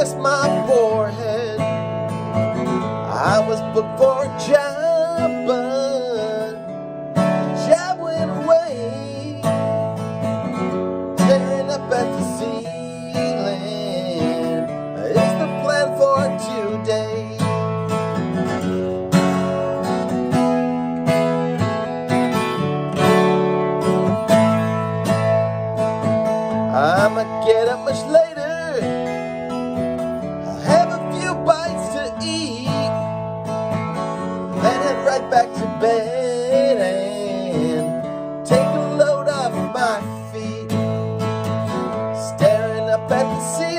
across my forehead. I was booked for a job, but the job went away. Staring up at the ceiling is the plan for today. I'ma get up much later. I'll have a few bites to eat, then head right back to bed and take a load off my feet. Staring up at the ceiling